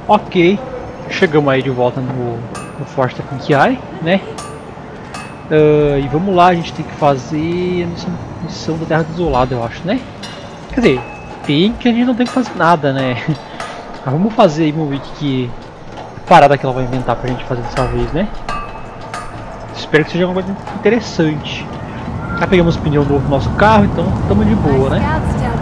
Ok, chegamos aí de volta no Forte da Pink Eye, né? E vamos lá, a gente tem que fazer a missão da Terra Desolada, eu acho, né? Quer dizer, tem que a gente não tem que fazer nada, né? Mas vamos fazer aí, vamos ver que parada que ela vai inventar pra gente fazer dessa vez, né? Espero que seja uma coisa interessante. Já pegamos pneu novo no nosso carro, então estamos de boa, né?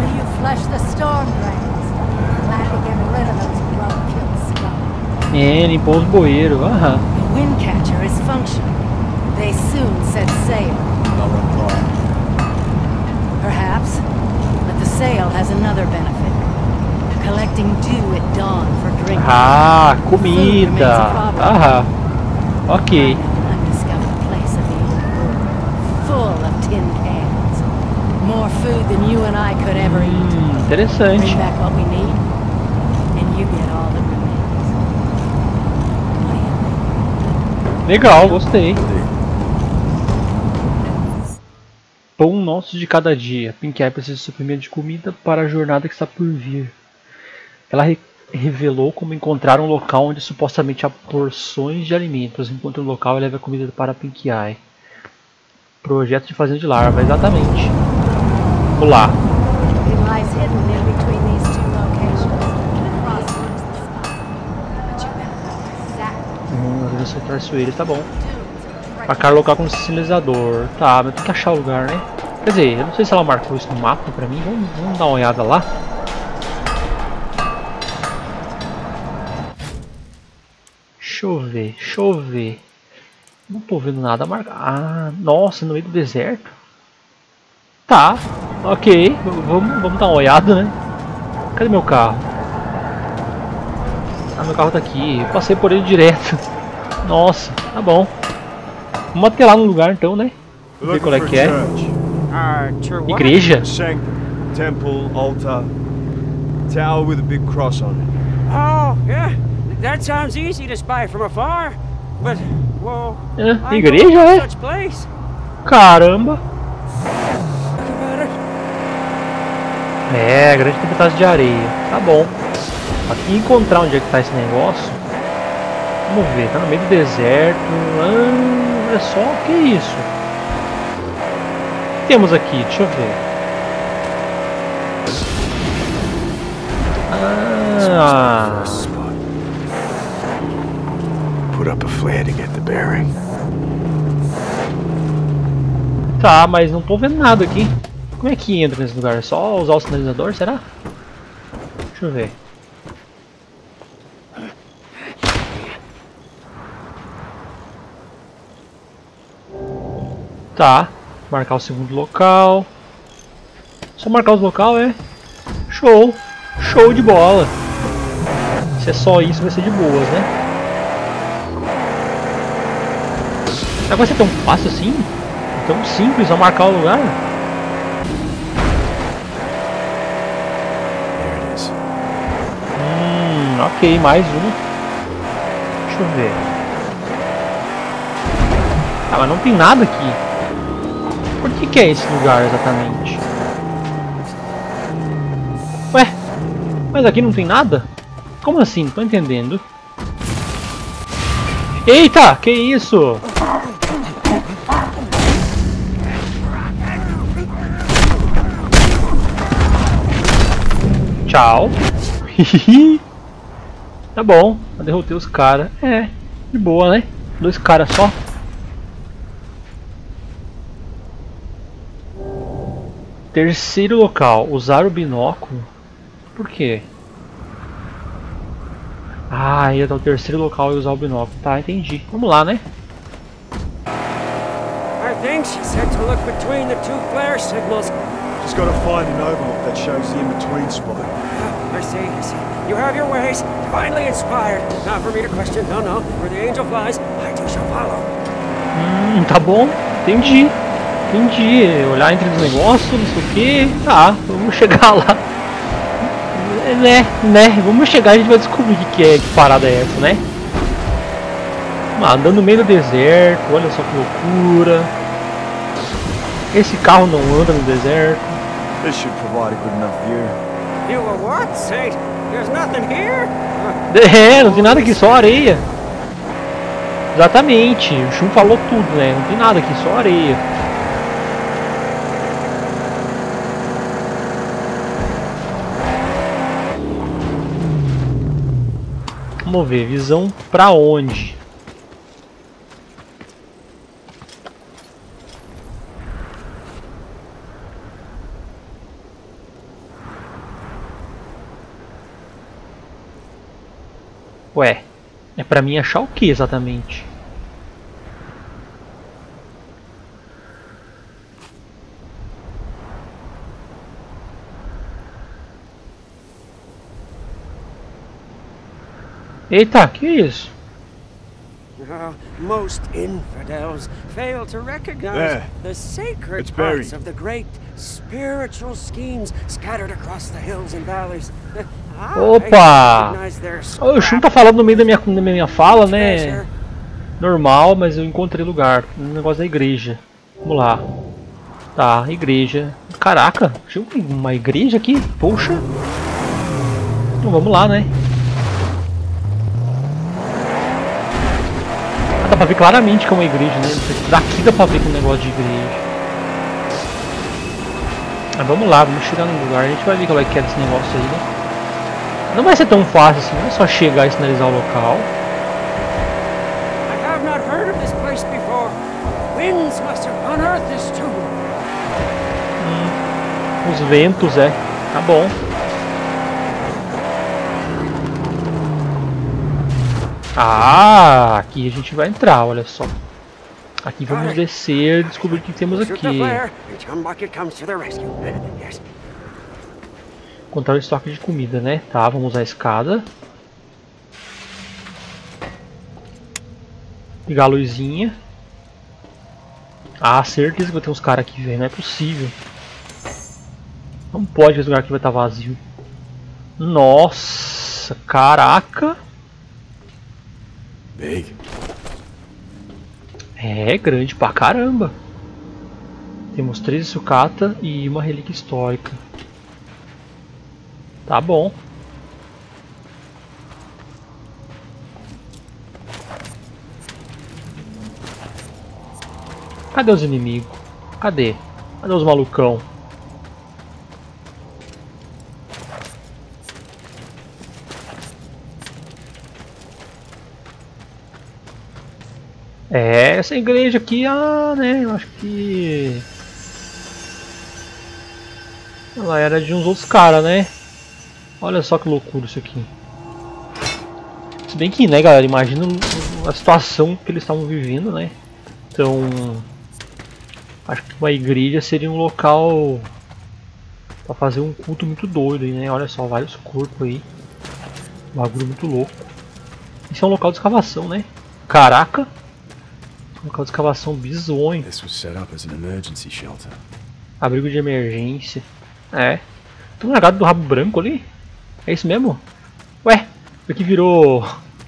É, limpou os bueiros, aham. Windcatcher is functional. They soon set sail. No reply. Perhaps, but the sail has another benefit. Collecting dew at dawn for drinking. Ah, comida. Aham. Ok. Undiscovered place of the old world, full of tin cans. More food than you and I could ever eat. Interessante. Bring back what we need, and you get all that remains. Legal, gostei. Pão nosso de cada dia. Pink Eye precisa de suprimento de comida para a jornada que está por vir. Ela revelou como encontrar um local onde supostamente há porções de alimentos. Encontre um local e leve a comida para Pink Eye. Projeto de fazenda de larva, exatamente. Vamos lá. Organização traiçoeira, tá bom. Marcar local com sinalizador. Tá, mas tem que achar o lugar, né? Quer dizer, eu não sei se ela marcou isso no mapa pra mim. Vamos dar uma olhada lá. Deixa eu ver. Não tô vendo nada marcar. Ah, nossa, no meio do deserto. Tá, ok. Vamos dar uma olhada, né? Cadê meu carro? Ah, meu carro tá aqui. Eu passei por ele direto. Nossa, tá bom. Vamos até lá no lugar então, né? Ver qual é que é. Igreja? Temple, altar, tower with a big cross on it. Oh, yeah. That sounds easy to spy from afar. But, well, igreja, é? Caramba. É, grande tempestade de areia. Tá bom. Aqui encontrar onde é que tá esse negócio. Vamos ver, tá no meio do deserto. Olha só, que isso? O que temos aqui? Deixa eu ver. Ah. Put up a flare to get the bearing. Tá, mas não tô vendo nada aqui. Como é que entra nesse lugar? É só usar o sinalizador, será? Deixa eu ver. Tá, marcar o segundo local. Só marcar os local, é? Show! Show de bola! Se é só isso, vai ser de boas, né? Será que vai ser tão fácil assim? Tão simples, só marcar o lugar? Ok, mais um. Deixa eu ver. Ah, mas não tem nada aqui. Por que é esse lugar exatamente? Ué? Mas aqui não tem nada? Como assim? Não tô entendendo. Eita! Que isso? Tchau. Tá bom, eu derrotei os caras. É, de boa, né? 2 caras só. Terceiro local, usar o binóculo. Por quê? Ah, ia dar o terceiro local e usar o binóculo. Tá, entendi. Vamos lá, né? I think she said to look between the two flare signals. Just gotta find an overlook that shows the in-between spot. I see. You have your ways, divinely inspired. Not for me to question, no. Where the angel flies, I too shall follow. Tá bom. Entendi. Olhar entre os negócios, não sei o que. Tá, vamos chegar lá. Né? Vamos chegar e a gente vai descobrir o que é, que parada é essa, né? Andando no meio do deserto, olha só que loucura. Esse carro não anda no deserto. This should provide a good enough view. You a what, Saint? There's nothing here? É, não tem nada aqui, só areia. Exatamente, o Shun falou tudo, né? Não tem nada aqui, só areia. Vamos ver, visão pra onde? Ué, é pra mim achar o que exatamente? Eita, que isso? Most infidels fail to recognize There. the sacred It's parts buried. of the great spiritual schemes scattered across the hills and valleys. Opa! O Shun tá falando no meio da minha fala, né? Normal, mas eu encontrei lugar. Um negócio da igreja. Vamos lá. Tá, igreja. Caraca, tinha uma igreja aqui? Poxa. Então vamos lá, né? Dá pra ver claramente que é uma igreja, né? Daqui dá pra ver que é um negócio de igreja. Mas vamos lá, vamos chegar no lugar. A gente vai ver qual é que é desse negócio aí, né? Não vai ser tão fácil assim, não é só chegar e sinalizar o local. I have not heard of this place before. Winds must have unearthed this tomb. Os ventos, é. Tá bom. Ah, aqui a gente vai entrar, olha só. Aqui vamos descer e descobrir o que temos aqui. Encontrar o estoque de comida, né? Tá, vamos usar a escada. Pegar a luzinha. Ah, certeza que vai ter uns caras aqui, velho. Não é possível. Não pode que esse lugar aqui vai estar vazio. Nossa, caraca. Big. É grande pra caramba. Temos 13 sucata e uma relíquia histórica. Tá bom. Cadê os inimigos? Cadê? Cadê os malucão? É, essa igreja aqui, né, eu acho que ela era de uns outros caras, né? Olha só que loucura isso aqui. Se bem que, né, galera, imagina a situação que eles estavam vivendo, né? Então, acho que uma igreja seria um local pra fazer um culto muito doido, né? Olha só, vários corpos aí. Um bagulho muito louco. Isso é um local de escavação, né? Caraca! Local de escavação bizonho. This was set up as an emergency shelter. Abrigo de emergência. É. Tem um legado do rabo branco ali? É isso mesmo? Ué, isso aqui virou...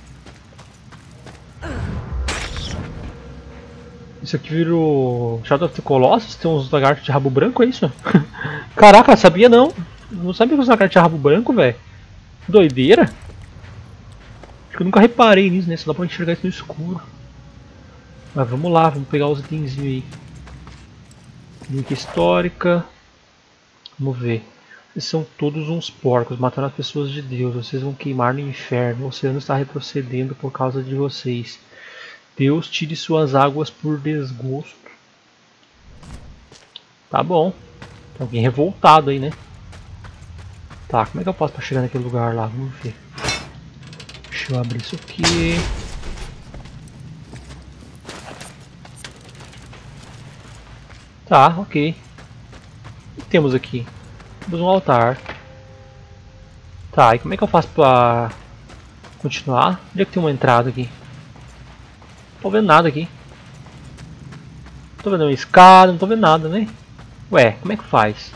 Isso aqui virou... Shadow of the Colossus? Tem uns lagartos de rabo branco, é isso? Caraca, sabia não. Não sabia que os lagartos de rabo branco, velho. Doideira. Acho que eu nunca reparei nisso, né? Só dá pra enxergar isso no escuro. Mas vamos lá, vamos pegar os itenzinhos aí. Link histórica. Vamos ver. Vocês são todos uns porcos, matando as pessoas de Deus. Vocês vão queimar no inferno. O oceano está retrocedendo por causa de vocês. Deus tire suas águas por desgosto. Tá bom. Tem alguém revoltado aí, né? Tá, como é que eu posso pra chegar naquele lugar lá? Vamos ver. Deixa eu abrir isso aqui. Tá, ok. O que temos aqui? Temos um altar. Tá, e como é que eu faço pra continuar? Onde é que tem uma entrada aqui? Não tô vendo nada aqui. Não tô vendo uma escada, não tô vendo nada, né? Ué, como é que faz?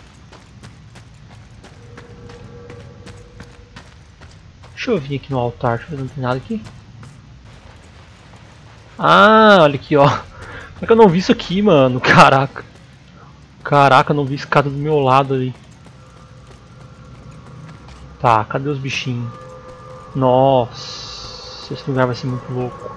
Deixa eu vir aqui no altar, deixa eu ver se não tem nada aqui. Ah, olha aqui, ó. Como é que eu não vi isso aqui, mano? Caraca. Caraca, não vi escada do meu lado ali. Tá, cadê os bichinhos? Nossa, esse lugar vai ser muito louco.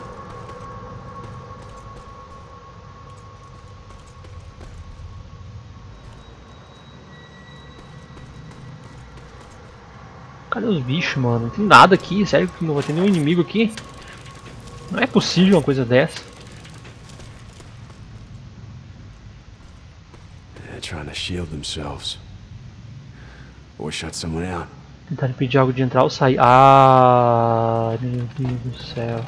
Cadê os bichos, mano? Não tem nada aqui, sério que não vai ter nenhum inimigo aqui? Não é possível uma coisa dessa. They're trying to shield themselves. Or shut someone out. Tentar impedir algo de entrar ou sair. Ah, meu Deus do céu.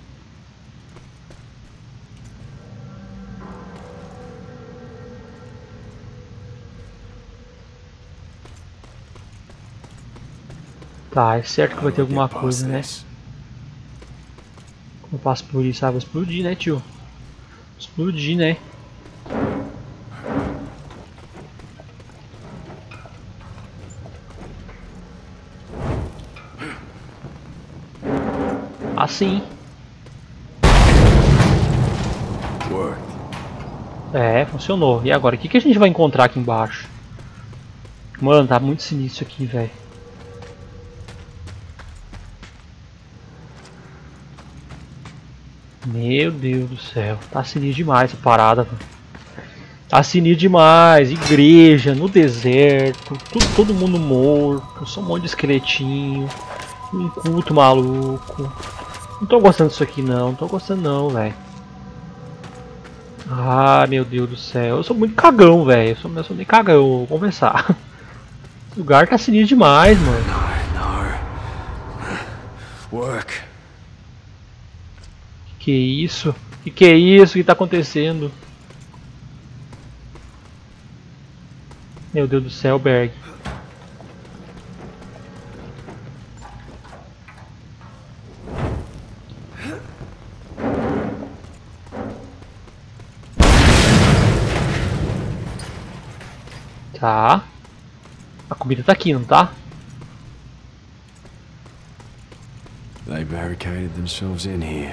Tá, é certo que vai ter alguma coisa, né? Como eu passo por isso? Ah, vou explodir, né, tio? Explodir, né? Assim. É, funcionou. E agora? O que a gente vai encontrar aqui embaixo? Mano, tá muito sinistro aqui, velho. Meu Deus do céu. Tá sinistro demais essa parada, velho. Tá sinistro demais. Igreja, no deserto. Todo mundo morto. Só um monte de esqueletinho. Um culto maluco. Não tô gostando disso aqui não. Não tô gostando não, velho. Ah, meu Deus do céu. Eu sou muito cagão, velho. Eu sou meio cagão, vou conversar. Esse lugar tá sinistro demais, mano. Work. Que isso? Que é isso que tá acontecendo? Meu Deus do céu, Berg. Tá. A comida tá aqui, não tá? They barricaded themselves in here.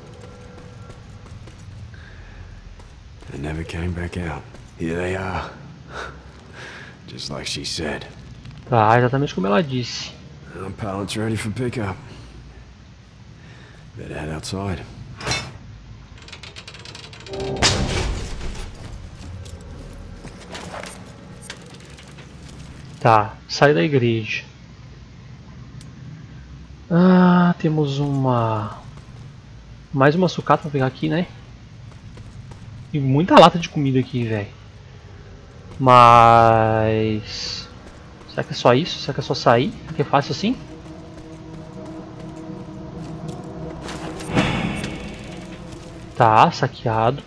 And never came back out. Here they are. Just like she said. Tá, exatamente como ela disse. Our pallets ready for pickup. Better head outside. Tá, sai da igreja. Ah, temos mais uma sucata pra pegar aqui, né? E muita lata de comida aqui, velho. Mas... será que é só isso? Será que é só sair? Será que é fácil assim? Tá, saqueado.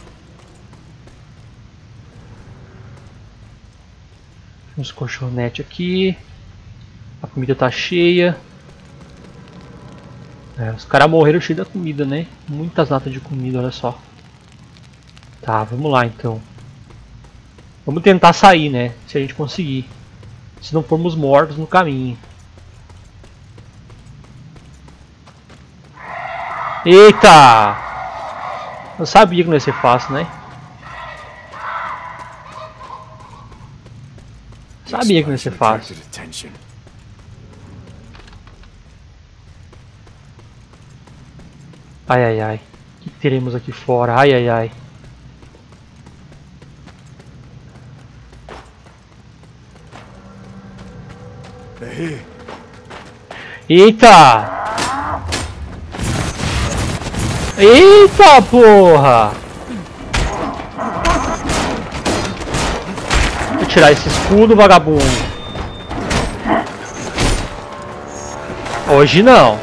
Uns colchonetes aqui. A comida tá cheia. É, os caras morreram cheio da comida, né? Muitas latas de comida, olha só. Tá, vamos lá então. Vamos tentar sair, né? Se a gente conseguir. Se não formos mortos no caminho. Eita! Eu sabia que não ia ser fácil, né? Sabia que não ia ser fácil. Ai, ai, ai. O que teremos aqui fora? Ai, ai, ai. Eita! Eita, porra! Vou tirar esse escudo, vagabundo. Hoje não.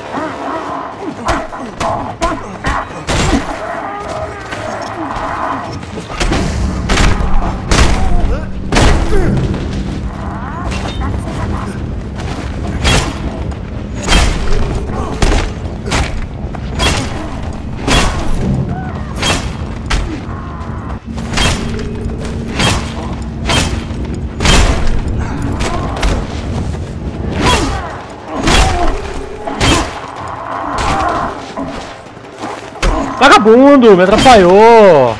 Vagabundo, me atrapalhou.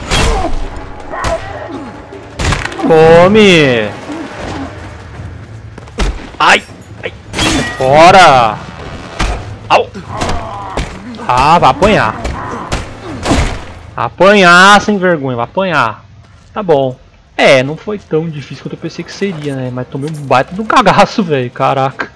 Come. Ai, ai, Fora! Au! Ah, vai apanhar. Apanhar sem vergonha, vai apanhar. Tá bom. É, não foi tão difícil quanto eu pensei que seria, né? Mas tomei um baita de um cagaço, velho. Caraca.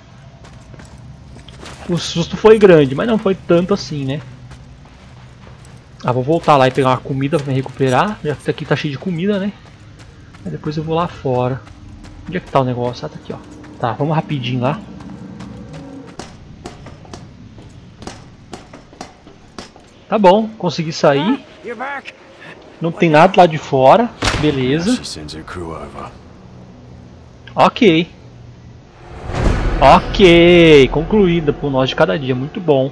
O susto foi grande, mas não foi tanto assim, né? Ah, vou voltar lá e pegar uma comida pra me recuperar. Já que aqui tá cheio de comida, né? Aí depois eu vou lá fora. Onde é que tá o negócio? Ah, tá aqui, ó. Tá, vamos rapidinho lá. Tá bom, consegui sair. You're back. Não tem nada lá de fora. Beleza. She sends her crew over. Ok. Ok. Concluída por nós de cada dia. Muito bom.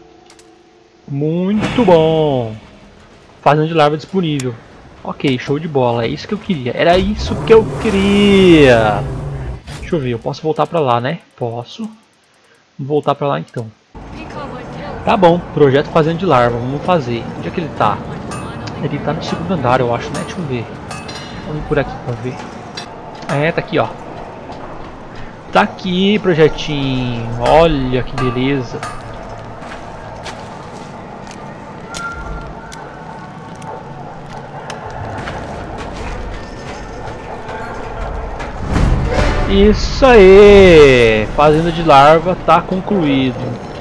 Muito bom. Fazenda de larva disponível. Ok, show de bola. É isso que eu queria. Era isso que eu queria. Deixa eu ver. Eu posso voltar pra lá, né? Posso. Vou voltar pra lá então. Tá bom. Projeto Fazenda de larva. Vamos fazer. Onde é que ele tá? Ele tá no segundo andar, eu acho, né? Deixa eu ver. Vamos por aqui pra ver. É, tá aqui, ó. Tá aqui, projetinho. Olha que beleza. Isso aí! Fazenda de larva tá concluído.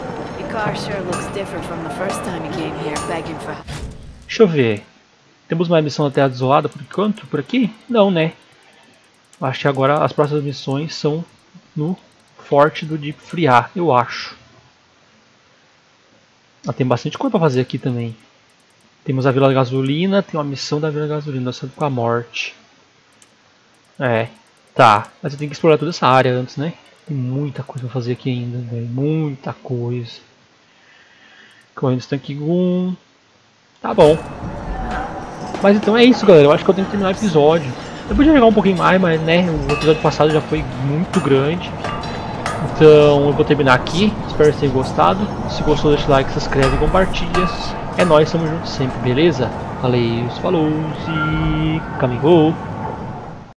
Deixa eu ver. Temos uma missão na Terra Desolada por enquanto? Por aqui? Não, né? Acho que agora as próximas missões são no Forte do Deep Friar, eu acho. Ah, tem bastante coisa pra fazer aqui também. Temos a Vila da Gasolina, tem uma missão da Vila da Gasolina, nossa com a morte. É, tá. Mas eu tenho que explorar toda essa área antes, né? Tem muita coisa pra fazer aqui ainda, velho. Muita coisa. Correndo Stank Gun. Tá bom. Mas então é isso, galera. Eu acho que eu tenho que terminar o episódio. Eu podia jogar um pouquinho mais, mas né, o episódio passado já foi muito grande. Então eu vou terminar aqui. Espero que vocês tenham gostado. Se gostou, deixa o like, se inscreve e compartilha. É nóis, tamo junto sempre, beleza? Valeu, falou e caminhou.